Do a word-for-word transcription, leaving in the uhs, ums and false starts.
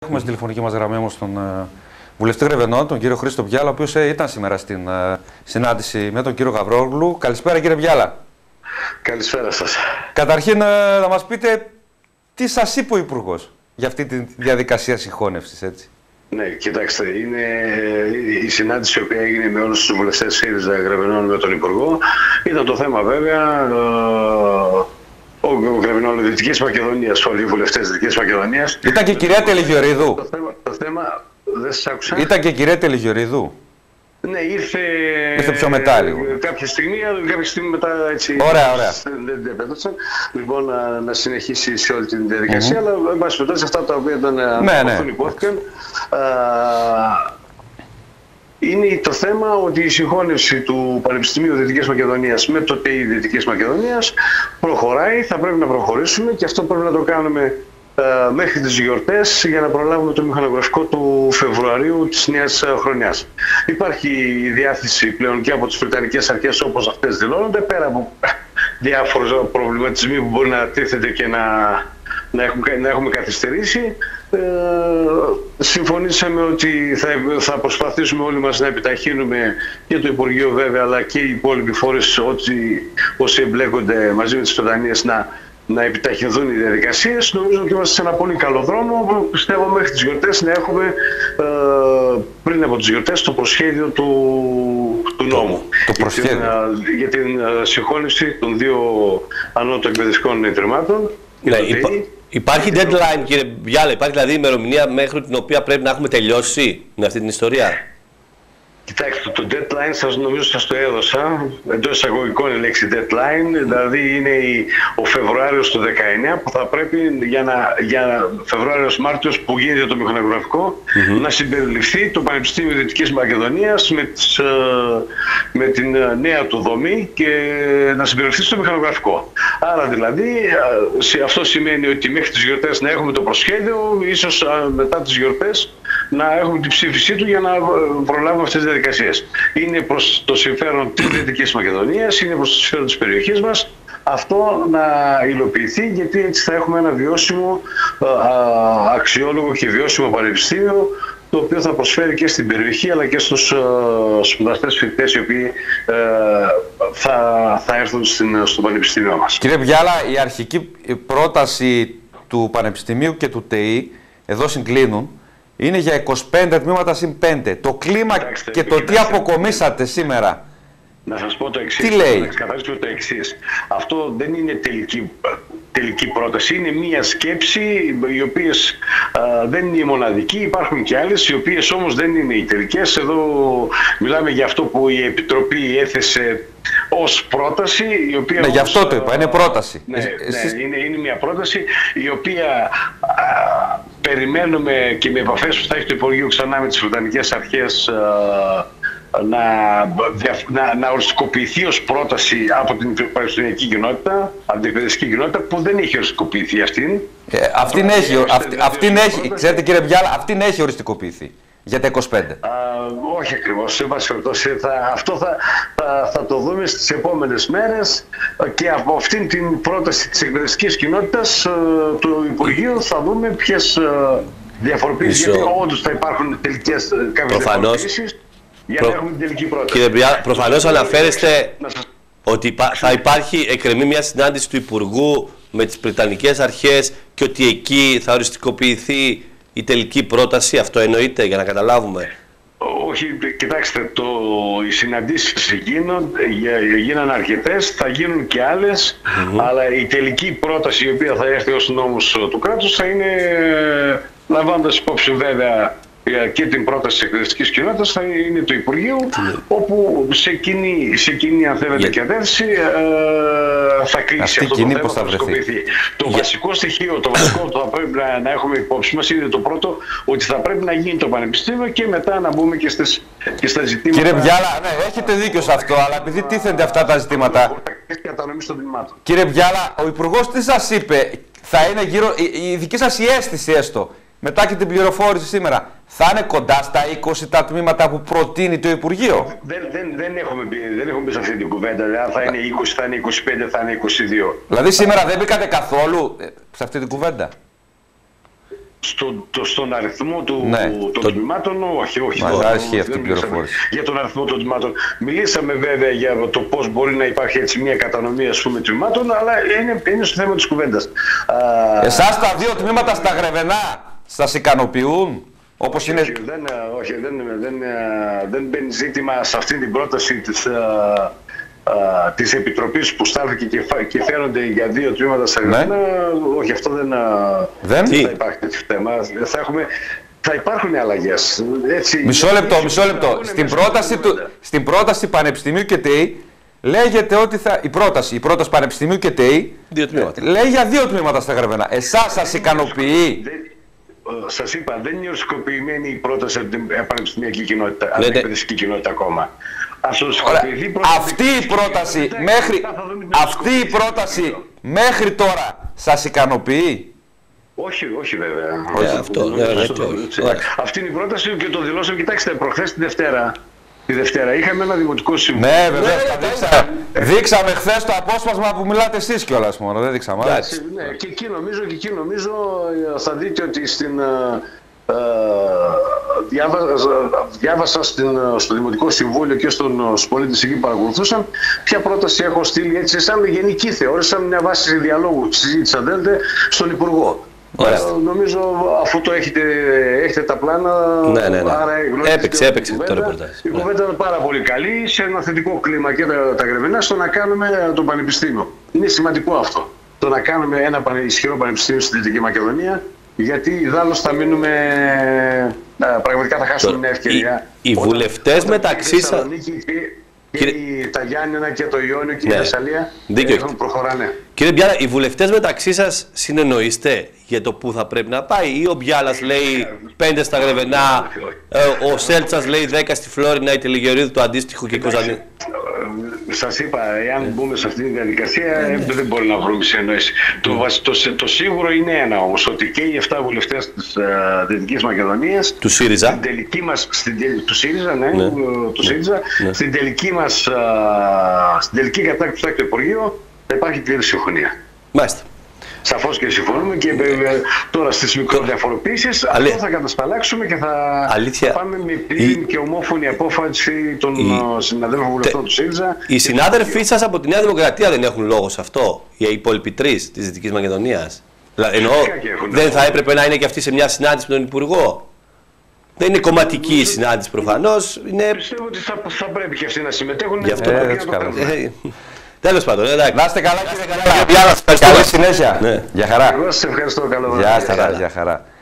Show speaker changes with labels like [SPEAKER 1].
[SPEAKER 1] Έχουμε στη τηλεφωνική μας γραμμή όμως τον uh, βουλευτή Γρεβενών, τον κύριο Χρήστο Μπιάλα, ο οποίος uh, ήταν σήμερα στην uh, συνάντηση με τον κύριο Γαβρόγλου. Καλησπέρα κύριε Μπιάλα.
[SPEAKER 2] Καλησπέρα σας.
[SPEAKER 1] Καταρχήν uh, να μας πείτε τι σας είπε ο Υπουργός για αυτή τη διαδικασία συγχώνευσης, έτσι. Ναι,
[SPEAKER 2] κοιτάξτε, είναι η συνάντηση η οποία έγινε με όλους τους βουλευτές ΣΥΡΙΖΑ Γρεβενών με τον Υπουργό. Ήταν το θέμα βέβαια ο Γρεβενών Δυτικής Μακεδονίας, όλοι οι βουλευτές Δυτικής Μακεδονίας.
[SPEAKER 1] Ήταν και η κυρία Τελιγιορίδου.
[SPEAKER 2] Το θέμα, το θέμα δεν σας άκουσα.
[SPEAKER 1] Ήταν και η κυρία Τελιγιορίδου.
[SPEAKER 2] Ναι, ήρθε,
[SPEAKER 1] ήρθε πιο μετά λίγο.
[SPEAKER 2] Κάποια στιγμή, κάποια στιγμή μετά έτσι.
[SPEAKER 1] Ωραία, ωραία.
[SPEAKER 2] Δεν την επέτρεψαν. Λοιπόν, να, να συνεχίσει σε όλη την διαδικασία, mm-hmm. αλλά εν πάση περιπτώσει αυτά τα οποία ήταν
[SPEAKER 1] ναι, ναι.
[SPEAKER 2] υπόθηκαν. Α, είναι το θέμα ότι η συγχώνευση του Πανεπιστημίου Δυτικής Μακεδονίας με το ΤΕΙ Δυτικής Μακεδονίας προχωράει, θα πρέπει να προχωρήσουμε και αυτό πρέπει να το κάνουμε Uh, μέχρι τις γιορτές για να προλάβουμε το μηχανογραφικό του Φεβρουαρίου της νέας χρονιάς. Υπάρχει η διάθεση πλέον και από τις Βρετανικές αρχές όπως αυτές δηλώνονται, πέρα από διάφορους προβληματισμοί που μπορεί να τίθεται και να, να, έχουμε, να έχουμε καθυστερήσει. Uh, συμφωνήσαμε ότι θα, θα προσπαθήσουμε όλοι μας να επιταχύνουμε και το Υπουργείο βέβαια αλλά και οι υπόλοιποι φορείς όσοι εμπλέκονται μαζί με τις Βρετανίες να να επιταχυνθούν οι διαδικασίες. Νομίζω ότι είμαστε σε ένα πολύ καλό δρόμο. Πιστεύω μέχρι τις γιορτές να έχουμε ε, πριν από τις γιορτές το προσχέδιο του, του νόμου
[SPEAKER 1] το, το
[SPEAKER 2] για την, για την συγχώνευση των δύο ανώτατων εκπαιδευτικών ιδρυμάτων.
[SPEAKER 3] Ναι, υπά, υπάρχει deadline κύριε Μπιάλα, υπάρχει δηλαδή ημερομηνία μέχρι την οποία πρέπει να έχουμε τελειώσει με αυτή την ιστορία?
[SPEAKER 2] Κοιτάξτε, το deadline σας νομίζω σας το έδωσα, εντός εισαγωγικών η λέξη deadline, δηλαδή είναι η, ο Φεβρουάριος του δεκαεννιά που θα πρέπει για, να, για Φεβρουάριος-Μάρτιος που γίνεται το μηχανογραφικό mm-hmm. να συμπεριληφθεί το Πανεπιστήμιο Δυτικής Μακεδονίας με, τις, με την νέα του δομή και να συμπεριληφθεί στο μηχανογραφικό. Άρα δηλαδή αυτό σημαίνει ότι μέχρι τις γιορτές να έχουμε το προσχέδιο, ίσως μετά τις γιορτές να έχουμε την ψήφισή του για να προλάβουμε αυτές τις διαδικασίες. Είναι προς το συμφέρον της Δυτικής Μακεδονίας, είναι προς το συμφέρον της περιοχής μας αυτό να υλοποιηθεί, γιατί έτσι θα έχουμε ένα βιώσιμο, αξιόλογο και βιώσιμο πανεπιστήμιο το οποίο θα προσφέρει και στην περιοχή αλλά και στους σπουδαστές φοιτητές οι οποίοι θα, θα έρθουν στην, στο πανεπιστήμιο μας.
[SPEAKER 1] Κύριε Μπιάλα, η αρχική πρόταση του Πανεπιστημίου και του ΤΕΙ εδώ συγκλίνουν. Είναι για είκοσι πέντε τμήματα συν πέντε. Το κλίμα Κοιτάξτε, και το τι αποκομίσατε σήμερα.
[SPEAKER 2] Να σας πω το εξής.
[SPEAKER 1] Τι λέει?
[SPEAKER 2] Να ξεκαθαρίσω το εξής. Αυτό δεν είναι τελική, τελική πρόταση. Είναι μία σκέψη οι οποίες α, δεν είναι η μοναδική. Υπάρχουν και άλλες οι οποίες όμως δεν είναι οι τελικές. Εδώ μιλάμε για αυτό που η Επιτροπή έθεσε ως πρόταση, η οποία
[SPEAKER 1] ναι, γι' αυτό το είπα, είναι πρόταση.
[SPEAKER 2] Ναι, Εσείς... ναι είναι, είναι μια πρόταση η οποία α, περιμένουμε και με επαφές που θα έχει το Υπουργείο ξανά με τις Βρετανικές αρχές α, να, να, να οριστικοποιηθεί ως πρόταση από την πανεπιστημιακή κοινότητα, από την εκπαιδευτική κοινότητα που δεν έχει οριστικοποιηθεί αυτήν.
[SPEAKER 1] Ε, αυτήν έχει, αυτή, αυτήν έχει, ξέρετε κύριε Μπιάλα, αυτήν έχει οριστικοποιηθεί. Για τα είκοσι πέντε.
[SPEAKER 2] Α, όχι ακριβώς. Αυτό θα, θα, θα το δούμε στις επόμενες μέρες και από αυτήν την πρόταση της εκπαιδευτικής κοινότητας του Υπουργείου θα δούμε ποιες διαφοροποιήσεις, γιατί όντως θα υπάρχουν τελικές κάποιες διαφοροποιήσεις για Προ... να έχουμε την τελική πρόταση.
[SPEAKER 3] Κύριε Μπιάλα, προφανώς αναφέρεστε σας... ότι θα υπάρχει, εκκρεμεί μια συνάντηση του Υπουργού με τις Βρετανικές αρχές και ότι εκεί θα οριστικοποιηθεί η τελική πρόταση. Αυτό εννοείται, για να καταλάβουμε?
[SPEAKER 2] Όχι, κοιτάξτε, το, οι συναντήσεις γίνουν, γίνανε αρκετές, θα γίνουν και άλλες, mm-hmm. αλλά η τελική πρόταση η οποία θα έρθει ως νόμος του κράτους θα είναι, λαμβάνοντας υπόψη βέβαια και την πρόταση της εκπαιδευτικής κοινότητας, θα είναι του Υπουργείου, mm. όπου σε κοινή, σε κοινή αν θέλετε, yeah. κατεύθυνση ε, θα κλείσει
[SPEAKER 1] αυτή
[SPEAKER 2] αυτό
[SPEAKER 1] κοινή
[SPEAKER 2] το θέμα, θα
[SPEAKER 1] βρεθεί.
[SPEAKER 2] Το
[SPEAKER 1] Yeah.
[SPEAKER 2] βασικό στοιχείο, το βασικό που θα πρέπει να, να έχουμε υπόψη μας είναι το πρώτο, ότι θα πρέπει να γίνει το πανεπιστήμιο και μετά να μπούμε και, στις, και στα ζητήματα.
[SPEAKER 1] Κύριε Μπιάλα, ναι, έχετε δίκιο σε αυτό, αλλά επειδή τίθενται αυτά τα ζητήματα. Κύριε Μπιάλα, ο Υπουργός τι σας είπε? Θα είναι γύρω, η, η δική σας η αίσθηση έστω, μετά και την πληροφόρηση σήμερα, θα είναι κοντά στα είκοσι τα τμήματα που προτείνει το Υπουργείο?
[SPEAKER 2] Δεν, δεν, δεν, έχουμε, μπει, δεν έχουμε μπει σε αυτή την κουβέντα. Δηλαδή, θα είναι είκοσι, θα είναι είκοσι πέντε, θα είναι είκοσι δύο.
[SPEAKER 1] Δηλαδή σήμερα δεν μπήκατε καθόλου σε αυτή την κουβέντα?
[SPEAKER 2] στο, το, στον αριθμό του,
[SPEAKER 1] ναι.
[SPEAKER 2] των το... τμήματων, όχι, όχι.
[SPEAKER 1] Μα ισχύει αυτή η πληροφόρηση.
[SPEAKER 2] Για τον αριθμό των τμήματων. Μιλήσαμε βέβαια για το πώς μπορεί να υπάρχει έτσι μια κατανομή, ας πούμε, τμήματων, αλλά είναι, είναι στο θέμα της κουβέντας.
[SPEAKER 1] Εσάς τα δύο τμήματα στα Γρεβενά σας ικανοποιούν? Όπως
[SPEAKER 2] όχι,
[SPEAKER 1] είναι...
[SPEAKER 2] όχι, δεν, όχι δεν, δεν, δεν μπαίνει ζήτημα σε αυτή την πρόταση της, α, α, της Επιτροπής που στάθηκε και, και φέρονται για δύο τμήματα στα Γρεβενά. Ναι. Όχι, αυτό δεν, δεν θα υπάρχει τέτοιο θέμα. Θα, έχουμε, θα υπάρχουν αλλαγές. Έτσι,
[SPEAKER 1] μισό λεπτό, μισό λεπτό. Στην πρόταση, του, στην πρόταση Πανεπιστημίου και ΤΕΙ λέγεται ότι θα, η πρόταση, η πρόταση Πανεπιστημίου και ΤΕΙ λέει για δύο τμήματα στα Γρεβενά. Εσάς σας ικανοποιεί?
[SPEAKER 2] Σας είπα, δεν είναι οριστικοποιημένη η πρόταση από την πανεπιστημιακή κοινότητα, από την εκπαιδευτική κοινότητα ακόμα.
[SPEAKER 1] Αυτή η πρόταση, μέχρι, αυτή η πρόταση μέχρι τώρα σας ικανοποιεί?
[SPEAKER 2] Όχι, όχι βέβαια.
[SPEAKER 3] Όχι, αυτό, ναι, ναι,
[SPEAKER 2] αυτή είναι η πρόταση και το δηλώσαμε. Κοιτάξτε, προχθές τη Δευτέρα. Τη Δευτέρα είχαμε ένα δημοτικό συμβούλιο.
[SPEAKER 1] Ναι, βέβαια. Δείξα, δείξαμε χθες το απόσπασμα που μιλάτε εσείς κιόλας μόνο. Δεν δείξαμε.
[SPEAKER 2] Ναι, και εκεί νομίζω, και εκεί νομίζω θα δείτε ότι στην. Uh, διάβασα, διάβασα στην, στο Δημοτικό Συμβούλιο και στον, στους πολίτες εκεί που παρακολουθούσαν ποια πρόταση έχω στείλει έτσι σαν γενική θεώρηση, σαν μια βάση διαλόγου συζήτησα δέντε στον Υπουργό. Uh, νομίζω αφού το έχετε, έχετε τα πλάνα,
[SPEAKER 3] ναι, ναι, ναι.
[SPEAKER 2] άρα
[SPEAKER 3] έπαιξε, έπαιξε το ρεπορτάζ.
[SPEAKER 2] Η κουβέντα ήταν πάρα πολύ καλή, σε ένα θετικό κλίμα και τα, τα Γρεβενά στο να κάνουμε το Πανεπιστήμιο. Είναι σημαντικό αυτό, το να κάνουμε ένα ισχυρό πανεπιστήμιο στη Δυτική Μακεδονία. Γιατί ιδάλλως θα μείνουμε, α, πραγματικά θα χάσουμε το, μια ευκαιρία.
[SPEAKER 3] Οι, οι βουλευτές μεταξύ σας...
[SPEAKER 2] Και κύριε... τα Γιάννενα και το Ιόνιο και ναι. η Θεσσαλία έχουν προχωράνε.
[SPEAKER 3] Κύριε Μπιάλα, οι βουλευτές μεταξύ σας συνεννοείστε για το πού θα πρέπει να πάει, ή ο Μπιάλας λέει πέντε στα Γρεβενά, ε, ο Σέλτσας λέει δέκα στη Φλόρινα, η Τελιγεωρίδου το αντίστοιχο και η Κοζανή.
[SPEAKER 2] Σας είπα, εάν μπούμε σε αυτή τη διαδικασία, ε, δεν μπορεί να βρούμε συνεννόηση. Το, το, το σίγουρο είναι ένα όμως, ότι και οι εφτά βουλευτές της uh, Δυτικής Μακεδονίας,
[SPEAKER 3] του ΣΥΡΙΖΑ,
[SPEAKER 2] στην τελική μας, στην, του ΣΥΡΙΖΑ, ναι, ναι. του ΣΥΡΙΖΑ, ναι. στην τελική μας, uh, στην τελική κατάκτηση του Υπουργείου, θα υπάρχει πλήρη συμφωνία.
[SPEAKER 3] Μάλιστα.
[SPEAKER 2] Σαφώς και συμφωνούμε και ε, τώρα στις μικροδιαφοροποίησεις Αλή... αυτό θα κατασπαλάξουμε και θα, θα πάμε με πλήρη η... και ομόφωνη απόφαση των η... συναδέλφων βουλευτών Τε... του ΣΥΡΙΖΑ.
[SPEAKER 3] Οι συνάδελφοί σας από τη Νέα Δημοκρατία δεν έχουν λόγο σε αυτό, οι υπόλοιποι τρεις της Δυτικής Μακεδονίας? Εννοώ, δεν θα έπρεπε να είναι και αυτοί σε μια συνάντηση με τον Υπουργό? Δεν είναι κομματική η συνάντηση προφανώς. Είναι...
[SPEAKER 2] Πιστεύω ότι θα, θα πρέπει και αυτοί να συμμετέχουν.
[SPEAKER 3] Γι' αυτό ε, ε, τέλος πάντων, εντάξει.
[SPEAKER 1] Να είστε καλά, κύριε Καρέλα. Καλή συνέχεια.
[SPEAKER 2] Γεια χαρά. Εγώ σας ευχαριστώ. Καλό βράδυ.
[SPEAKER 1] Γεια χαρά.